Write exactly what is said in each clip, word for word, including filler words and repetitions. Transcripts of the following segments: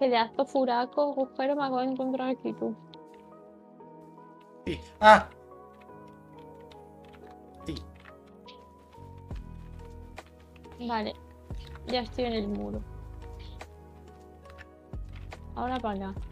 Pedazo furaco, agujero, me acabo de encontrar aquí tú. Sí. ¡Ah! Sí. Vale, ya estoy en el muro. Ahora para acá.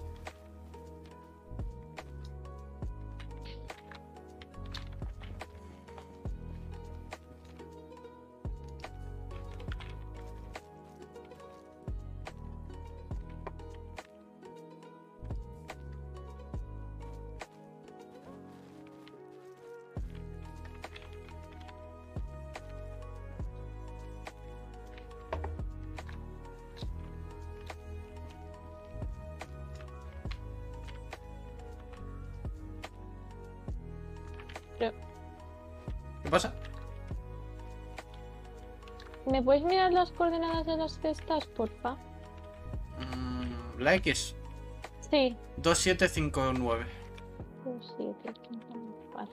Pero, ¿Qué pasa? ¿me puedes mirar las coordenadas de las que estás, porfa? Mm, la X. Sí. dos siete cinco nueve. Dos, siete, cinco, vale.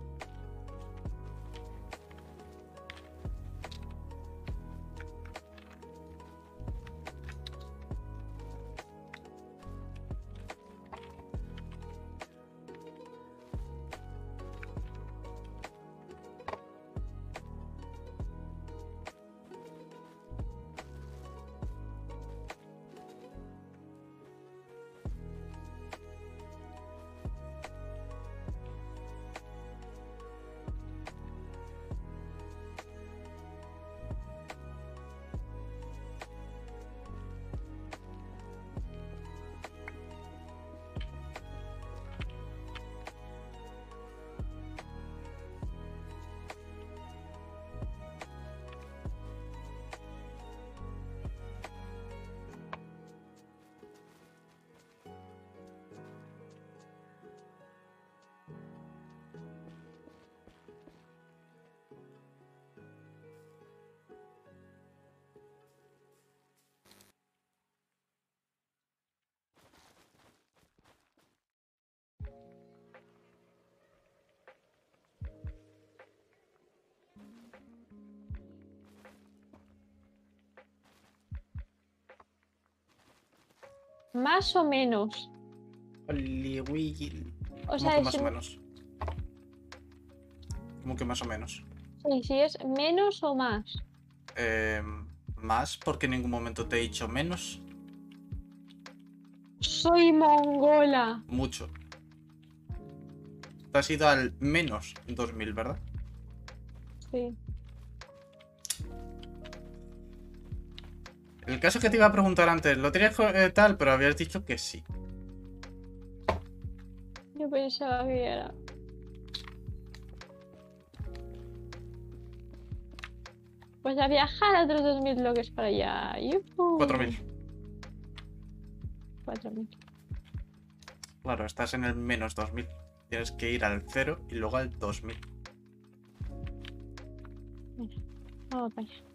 Más o menos. O ¿Cómo sea, que es, más o menos? ¿Cómo que más o menos? sí, si es menos o más. Eh, más, porque en ningún momento te he dicho menos. Soy mongola. Mucho. Te has ido al menos dos mil, ¿verdad? Sí. El caso que te iba a preguntar antes, lo tenías eh, tal, pero habías dicho que sí. Yo pensaba que era. Pues a viajar a otros dos mil bloques para allá. cuatro mil. ¡Yujú! Cuatro mil. Claro, estás en el menos dos mil. Tienes que ir al cero y luego al dos mil. Mira, vamos para allá.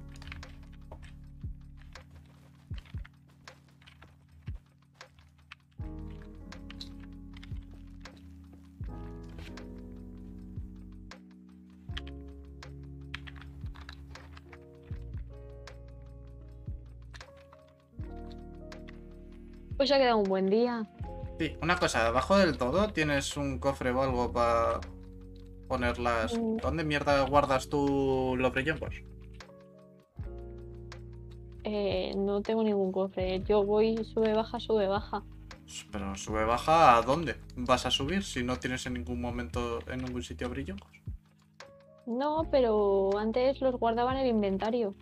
Pues ha quedado un buen día. Sí, una cosa, abajo del todo tienes un cofre o algo para ponerlas. Mm, ¿Dónde mierda guardas tú los brillantes? eh, no tengo ningún cofre. Yo voy, sube, baja, sube, baja. Pero sube, baja, ¿a dónde vas a subir si no tienes en ningún momento en ningún sitio brillos? No, pero antes los guardaba en el inventario.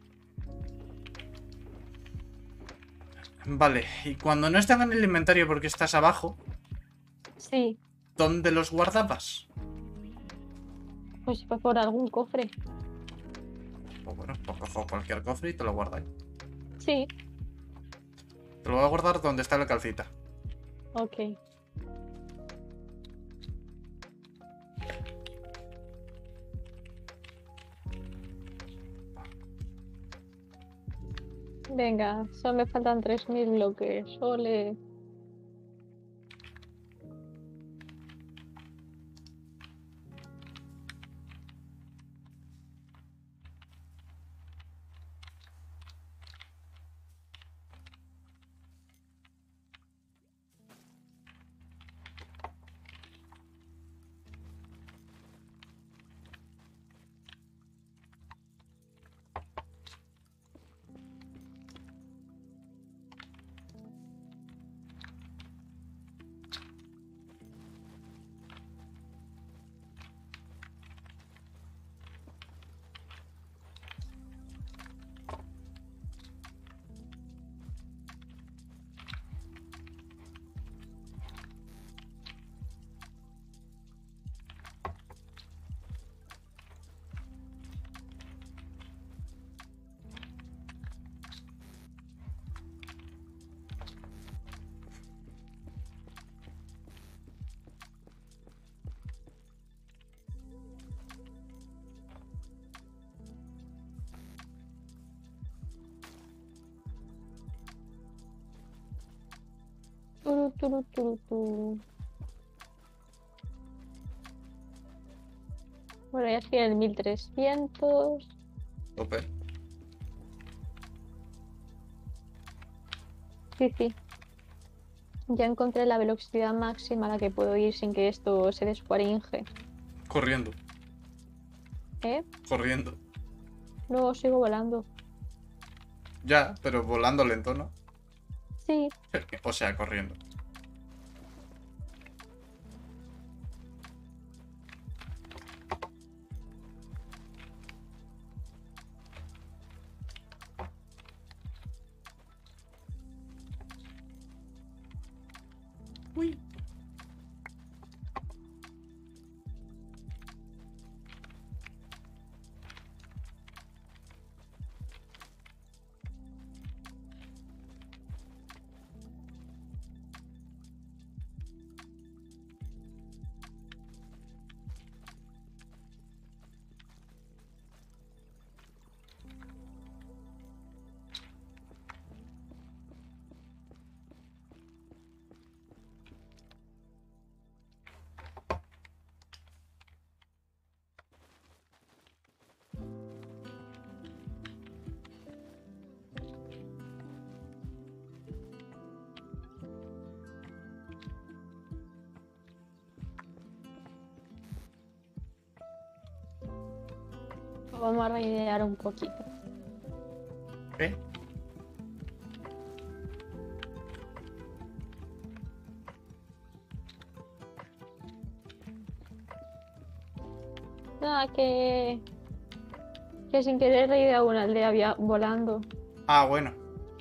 Vale, y cuando no están en el inventario porque estás abajo, Sí, ¿dónde los guardabas? pues fue por algún cofre. Pues bueno, pues cojo cualquier cofre y te lo guardáis. Sí, Te lo voy a guardar donde está la calcita. ok. Venga, solo me faltan tres mil bloques. Ole. turu, turu, turu. Bueno, ya estoy en el mil trescientos. Tope. Sí, sí. Ya encontré la velocidad máxima a la que puedo ir sin que esto se descuaringe. Corriendo, ¿Eh? corriendo. Luego sigo volando. Ya, pero volando lento, ¿no? Sí. O sea, corriendo. Uy. Vamos a reidear un poquito. ¿Eh? Nada, que... Que sin querer reidear una aldea via- volando. Ah, bueno.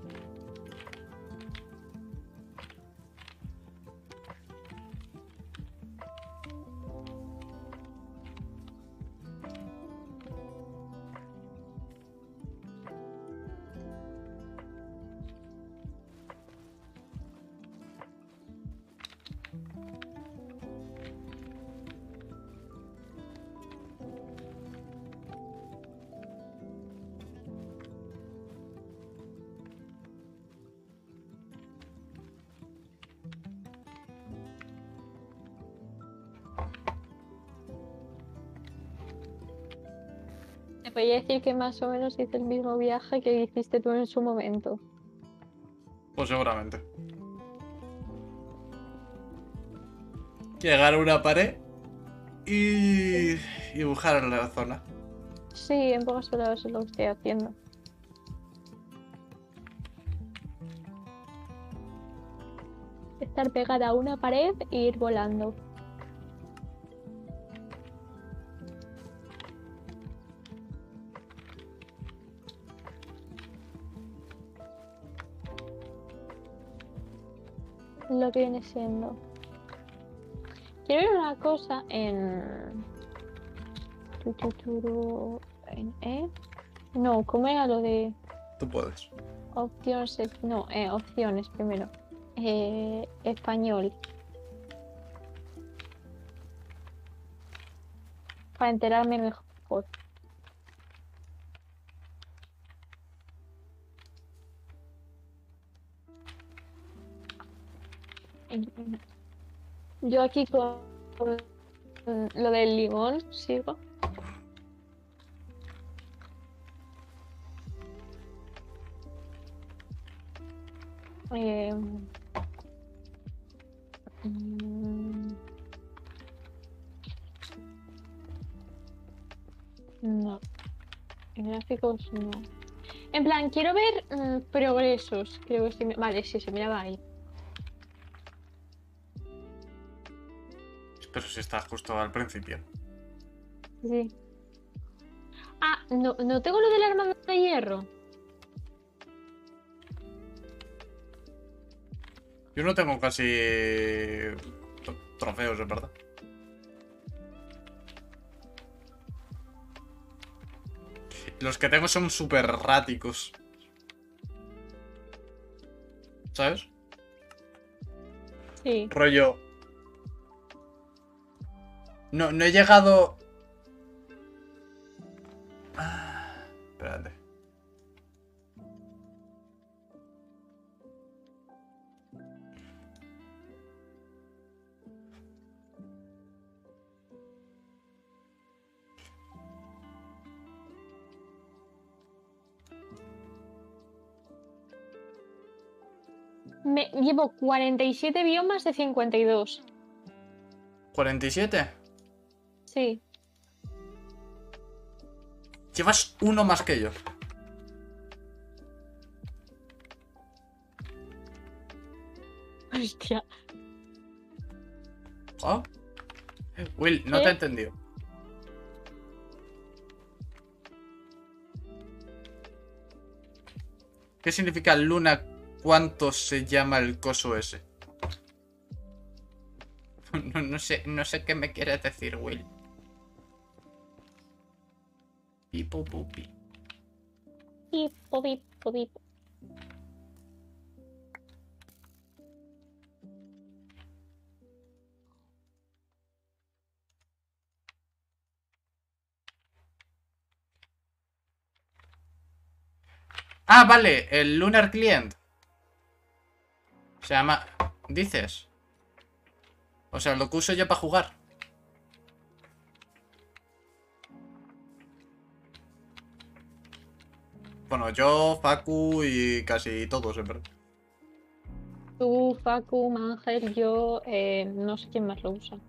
Te podría decir que más o menos hice el mismo viaje que hiciste tú en su momento. Pues seguramente. Llegar a una pared y dibujar en la zona. Sí, en pocas palabras es lo que estoy haciendo. Estar pegada a una pared e ir volando. Lo que viene siendo. Quiero ver una cosa en... tu, tu, tu, en ¿eh? No, ¿cómo era lo de Tú puedes. opciones? No, eh, opciones primero. Eh, español. Para enterarme mejor. Yo aquí con lo del limón sigo. Eh, mm, no, en gráficos no. En plan, quiero ver mm, progresos. Creo que sí. me- Vale, sí, se miraba ahí. Pero si está justo al principio. Sí. Ah, no, no tengo lo del arma de hierro. Yo no tengo casi tro- trofeos, es verdad. Los que tengo son súper erráticos. ¿Sabes? Sí. Rollo. No, no he llegado. Ah, espérate. Me llevo cuarenta y siete biomas de cincuenta y dos. ¿cuarenta y siete? Sí. Llevas uno más que yo. Hostia. ¿Oh? Will, no ¿Qué? te he entendido. ¿Qué significa Luna? ¿Cuánto se llama el coso ese? No, no sé, no sé qué me quieres decir, Will. Pipo pupi. Pipo, pipo, pipo. Ah, vale, el Lunar Client. Se llama... ¿Dices? O sea, lo que uso yo para jugar. Bueno, yo, Facu y casi todos, en verdad. Tú, Facu, Mangel, yo, eh, no sé quién más lo usa.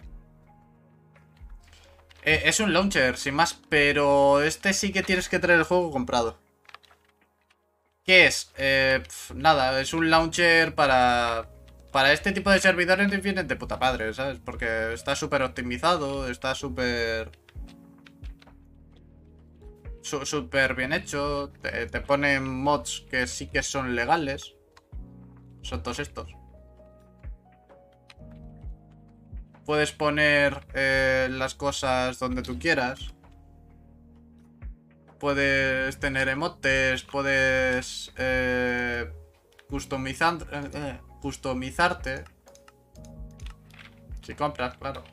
Eh, es un launcher, sin más, pero este sí que tienes que traer el juego comprado. ¿Qué es? Eh, pf, nada, es un launcher para... Para este tipo de servidores vienen de puta madre, ¿sabes? Porque está súper optimizado, está súper... su- Súper bien hecho. Te, te ponen mods que sí que son legales. Son todos estos. Puedes poner eh, las cosas donde tú quieras. Puedes tener emotes, puedes eh, customizar, eh, eh, customizarte. Si compras, claro.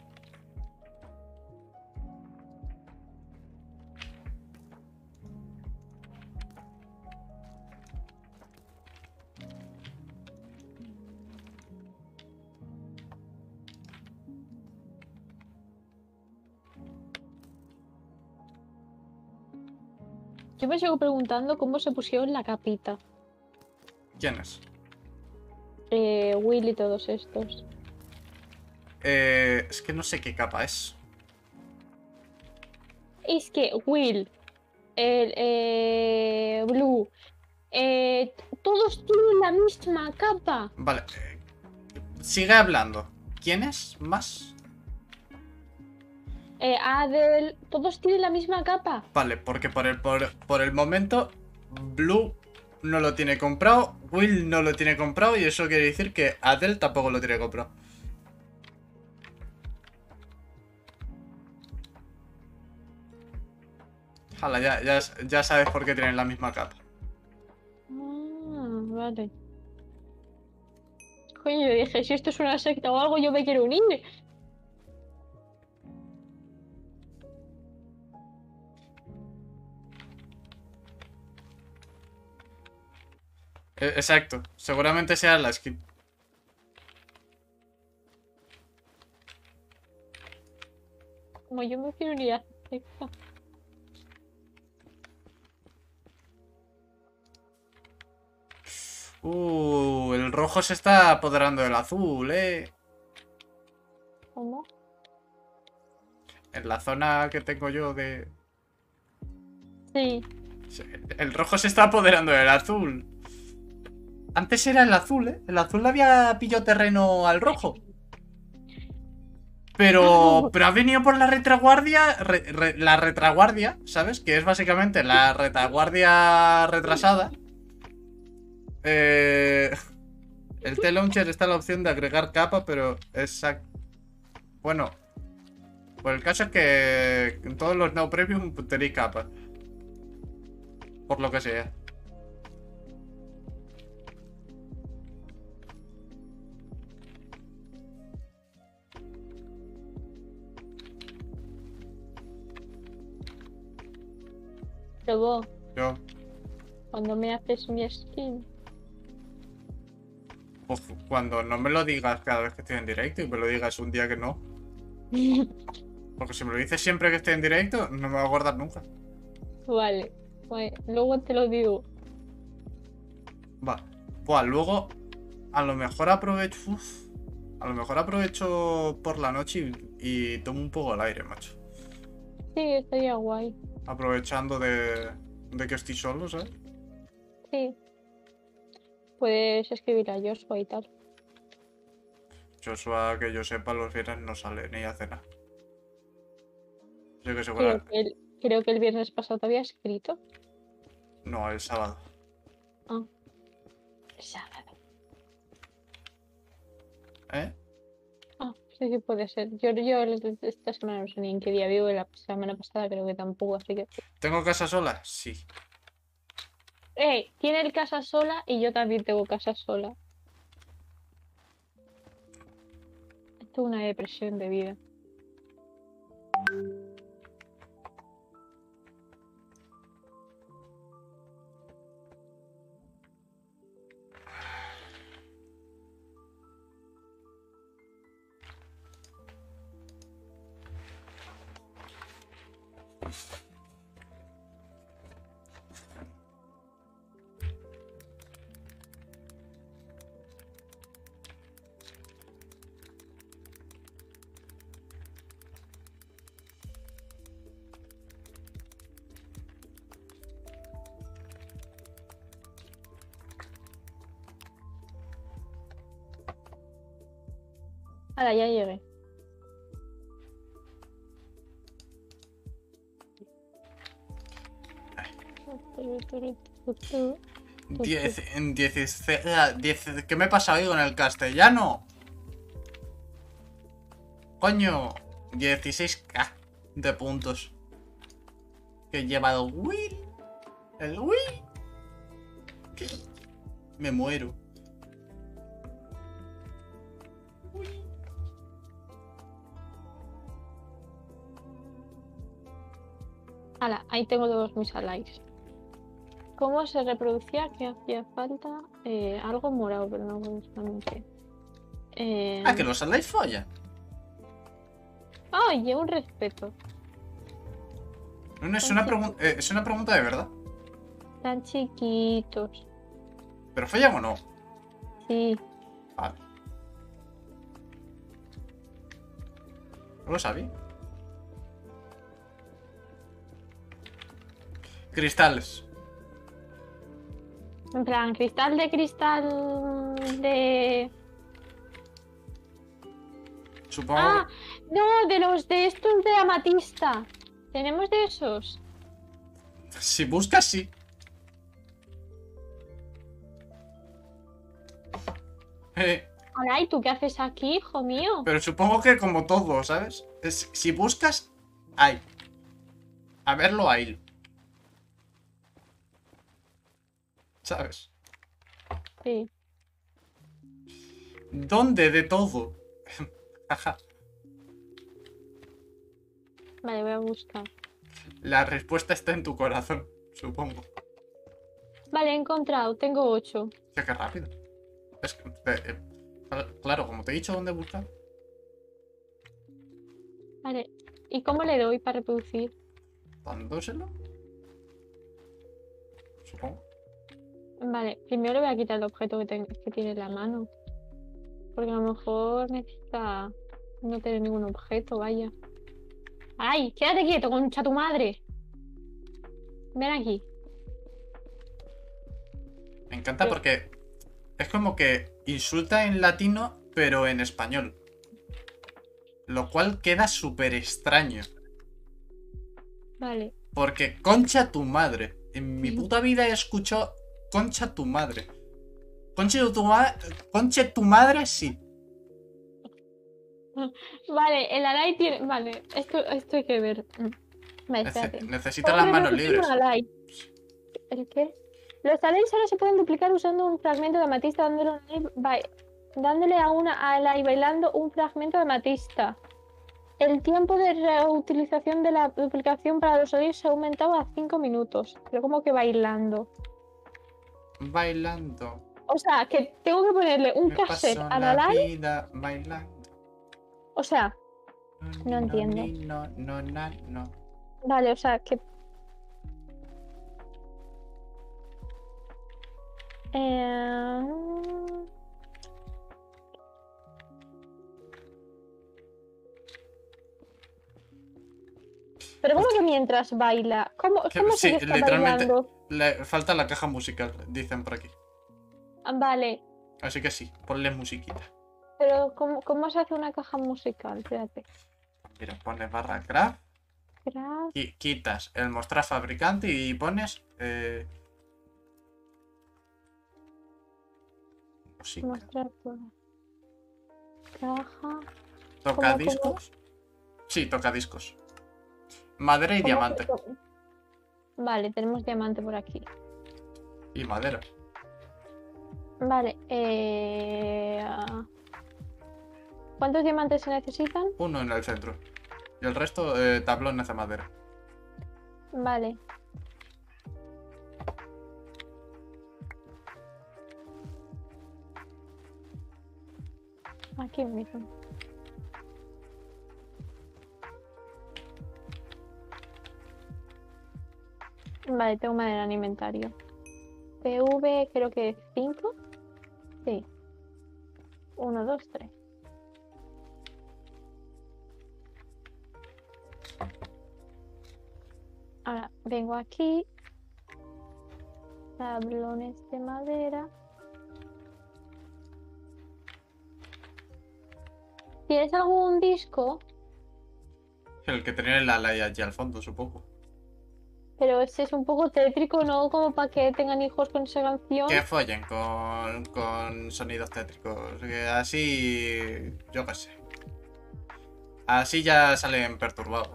Yo me sigo preguntando cómo se pusieron la capita. ¿Quién es? Eh, Will y todos estos. Eh, es que no sé qué capa es. Es que Will, el, eh, Blue, eh, todos tienen la misma capa. Vale. eh, sigue hablando. ¿Quién es más? Eh, Adel, todos tienen la misma capa. Vale, porque por el, por, por el momento Blue no lo tiene comprado, Will no lo tiene comprado y eso quiere decir que Adele tampoco lo tiene comprado. Hala, ya, ya, ya sabes por qué tienen la misma capa. Ah, vale. Coño, yo dije, si esto es una secta o algo, yo me quiero unir. E- Exacto, seguramente sea la skin. Como yo me quiero unir a esta secta. Uh, el rojo se está apoderando del azul, eh. ¿Cómo? En la zona que tengo yo de... Sí. El rojo se está apoderando del azul. Antes era el azul, ¿eh? El azul le había pillado terreno al rojo. Pero, pero ha venido por la retaguardia, re- re- la retaguardia, ¿sabes? Que es básicamente la retaguardia retrasada. Eh, el T-Launcher está la opción de agregar capa, pero exacto. Bueno, pues el caso es que en todos los no premium tenéis capa. Por lo que sea. Luego, Yo, cuando me haces mi skin. pues, cuando no me lo digas cada vez que estoy en directo y me lo digas un día que no. Porque si me lo dices siempre que estoy en directo, no me va a guardar nunca. Vale, pues luego te lo digo. Va. Buah, luego A lo mejor aprovecho... uf, a lo mejor aprovecho por la noche y, y tomo un poco el aire, macho. Sí, estaría guay. Aprovechando de, de que estoy solo, ¿sabes? Sí. Puedes escribir a Joshua y tal. Joshua, que yo sepa, los viernes no sale ni a cenar. Así que Creo segura... que el, creo que el viernes pasado te había escrito. No, el sábado. Ah, el sábado. ¿Eh? Ah, sí, sí puede ser. Yo, yo el- esta semana no sé ni en qué día vivo, y la semana pasada creo que tampoco, así que... ¿Tengo casa sola? Sí. ¡Eh! Tiene el casa sola y yo también tengo casa sola. Esto es una depresión de vida. Ahora ya llegué. Diez, en diez, diez, ¿qué me pasa hoy con el castellano? Coño, dieciséis k de puntos. Que lleva el Will. El Will. ¿Qué? Me muero. Hala, ahí tengo todos mis allies. ¿Cómo se reproducía? ¿Qué hacía falta? Eh, algo morado, pero no justamente. Eh... Ah, que los allies follan. Oye, un respeto. No, no, es una, pregun- eh, es una pregunta de verdad. Tan chiquitos. ¿Pero follan o no? Sí. Vale. No lo sabía. Cristales. En plan, cristal de cristal de... Supongo Ah, no, de los de estos de amatista. ¿Tenemos de esos? que... Si buscas, sí. Eh, Hola, ¿y tú qué haces aquí, hijo mío? pero supongo que como todo, ¿sabes? Es- si buscas, hay. A verlo, hay. ¿Sabes? Sí. ¿Dónde de todo? Ajá. Vale, voy a buscar. La respuesta está en tu corazón, supongo. Vale, he encontrado. Tengo ocho. Ya que rápido. Es que, eh, eh, claro, como te he dicho dónde buscar. Vale. ¿Y cómo le doy para reproducir? Dándoselo. Supongo. Vale, primero le voy a quitar el objeto que, ten- que tiene en la mano. Porque a lo mejor necesita no tener ningún objeto, vaya. ¡Ay! ¡Quédate quieto, concha tu madre! Ven aquí. Me encanta Pero- porque es como que insulta en latino, pero en español. Lo cual queda súper extraño. Vale. Porque concha tu madre. En mi puta vida he escuchado concha tu madre. Concha tu, ma concha tu madre, sí. Vale, el Alay tiene... Vale, esto, esto hay que ver. Mm. Vale, Nece espérate. necesita ¿Cómo las manos reproducir un libres. Alay? ¿El qué? Los Alays solo se pueden duplicar usando un fragmento de amatista, dándole, un alay ba- dándole a una Alay bailando un fragmento de amatista. El tiempo de reutilización de la duplicación para los Alays se ha aumentado a cinco minutos. Pero como que bailando. Bailando. O sea, que tengo que ponerle un Me cassette paso al la Alay. vida bailando. O sea, no No, entiendo. ni, no, no, na, no. Vale, o sea, que... Eh... Pero ¿cómo que mientras baila? ¿Cómo, Que- cómo sí, se está literalmente. bailando? Le falta la caja musical, dicen por aquí. Ah, vale, Así que sí, ponle musiquita. pero ¿cómo, cómo se hace una caja musical? Espérate. Mira, pones barra craft, Craft, qui- quitas el mostrar fabricante y pones eh, música. mostrar toda. Caja. Toca ¿Cómo, cómo, discos. Sí, toca discos. Madera y cómo- diamante. cómo? Vale, tenemos diamante por aquí. Y madera. Vale, eh... ah, ¿cuántos diamantes se necesitan? Uno en el centro. Y el resto, eh, tablones de madera. Vale. Aquí mismo. Vale, tengo madera en inventario. P V creo que cinco. Sí. Uno, dos, tres. Ahora vengo aquí. Tablones de madera. ¿Tienes algún disco? El que tenía el ala ahí allí al fondo, supongo. Pero ese es un poco tétrico, ¿no? Como para que tengan hijos con esa canción. Que follen con, con sonidos tétricos. Que así. Yo qué sé. Así ya salen perturbados.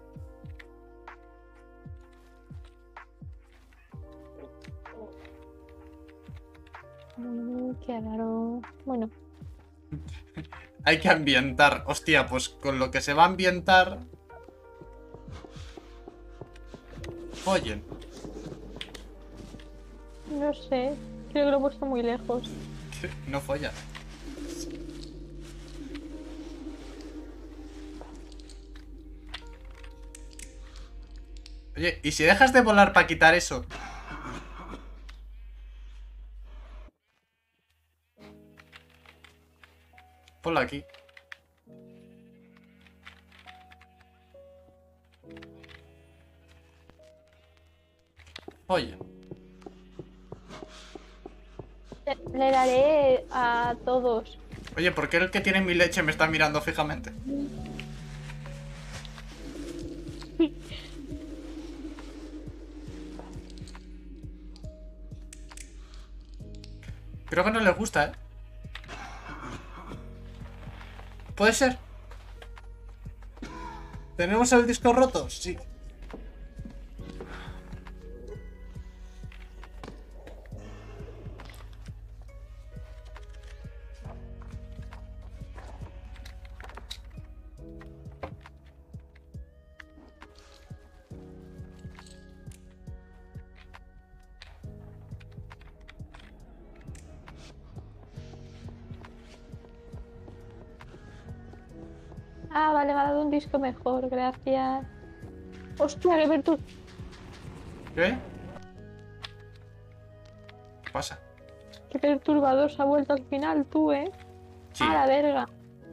Mm, qué raro. Bueno, Hay que ambientar. Hostia, pues con lo que se va a ambientar. Follen. no sé. Creo que lo he puesto muy lejos. No follan. Oye, ¿y si dejas de volar para quitar eso? Ponlo aquí. Oye, Le, le daré a todos. oye, ¿por qué el que tiene mi leche me está mirando fijamente? Creo que no les gusta, ¿eh? ¿Puede ser? ¿Tenemos el disco roto? Sí. Ah, vale, me ha dado un disco mejor, gracias. Hostia, qué, pertur- ¿Qué? ¿Qué pasa? qué perturbador se ha vuelto al final tú, ¿eh? Sí. A la verga.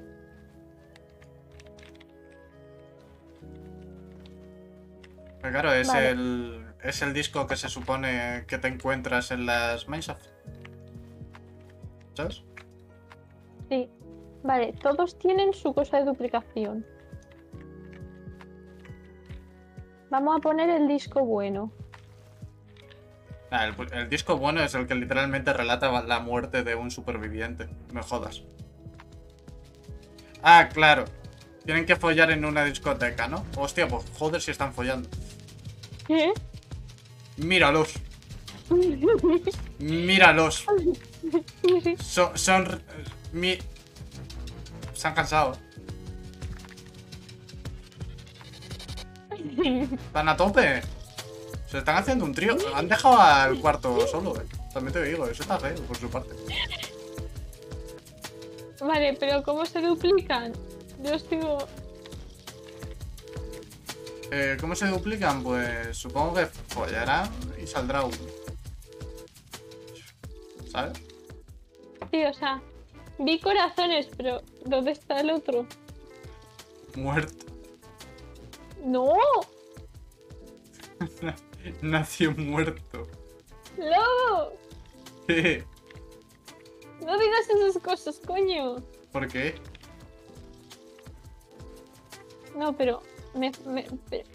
Pues claro, es Vale. el. Es el disco que se supone que te encuentras en las Mineshaft. ¿Sabes? Sí. Vale, todos tienen su cosa de duplicación. Vamos a poner el disco bueno. Ah, el, el disco bueno es el que literalmente relata la muerte de un superviviente. Me jodas. Ah, claro. Tienen que follar en una discoteca, ¿no? Hostia, pues joder si están follando. ¿Qué? Míralos. Míralos. Son... son mi... Se han cansado. Están a tope. Se están haciendo un trío. Han dejado al cuarto solo, eh. También te digo, eso está feo por su parte. Vale, pero ¿cómo se duplican? Yo estoy... Eh, ¿Cómo se duplican? Pues supongo que follarán y saldrá uno. ¿Sabes? Sí, o sea, vi corazones, pero ¿dónde está el otro? Muerto. ¡No! Nació muerto. ¡No! ¿Qué? No digas esas cosas, coño. ¿Por qué? No, pero... Me, me, pero-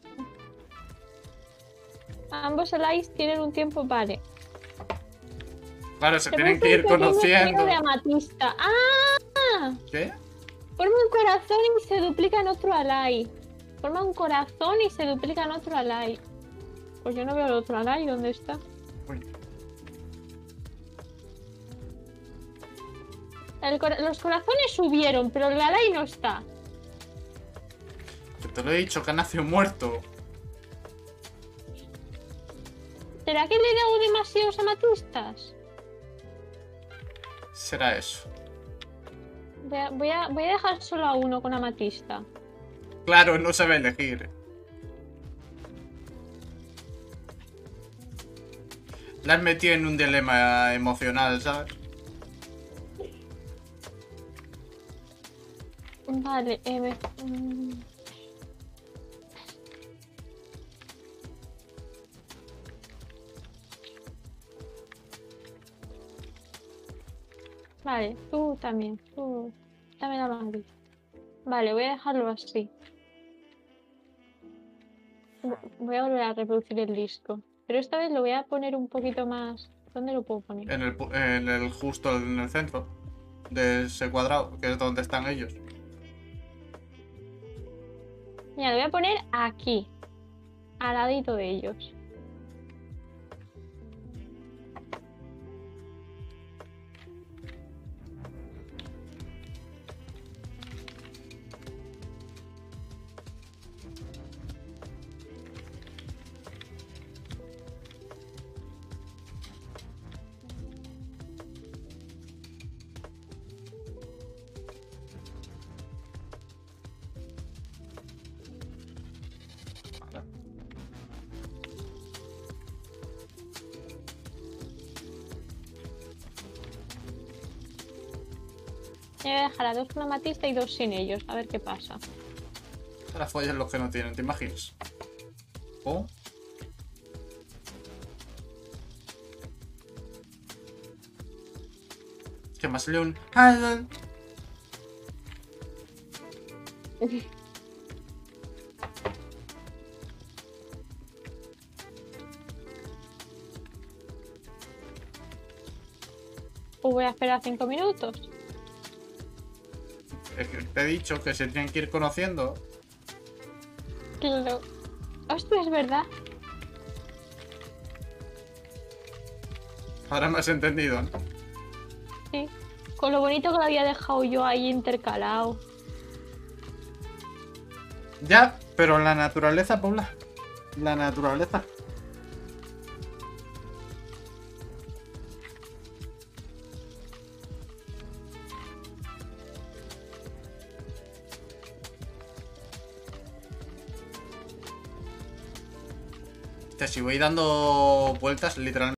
Ambos allies tienen un tiempo, vale. Claro, se Te tienen parece que ir un pequeño conociendo. esfero de amatista. ¡Ah! ¿Qué? Forma un corazón y se duplica en otro ally. Forma un corazón y se duplica en otro ally. Pues yo no veo el otro ally, ¿dónde está? Uy. El cora- los corazones subieron, pero el ally no está. Que te lo he dicho, que nació muerto. ¿Será que le he dado demasiados amatistas? Será eso. Voy a, voy a, voy a dejar solo a uno con amatista. Claro, no sabe elegir. La has metido en un dilema emocional, ¿sabes? Vale, eh, me- mm. Vale, tú también, tú también la amatista. Vale, voy a dejarlo así. Vo- Voy a volver a reproducir el disco. Pero esta vez lo voy a poner un poquito más. ¿Dónde lo puedo poner? En el, pu- en el justo en el centro de ese cuadrado, que es donde están ellos. Mira, lo voy a poner aquí, al ladito de ellos. Vale. Voy a dejar a dos con amatista y dos sin ellos, a ver qué pasa. Ahora follan los que no tienen, ¿te imaginas? ¿Oh? ¿Qué más salió un... Pues voy a esperar cinco minutos. Es que te he dicho que se tienen que ir conociendo. Claro. Hostia, es verdad. Ahora me has entendido, ¿no? Sí. Con lo bonito que lo había dejado yo ahí intercalado. Ya, pero la naturaleza, Paula. La naturaleza. Si voy dando vueltas, literalmente.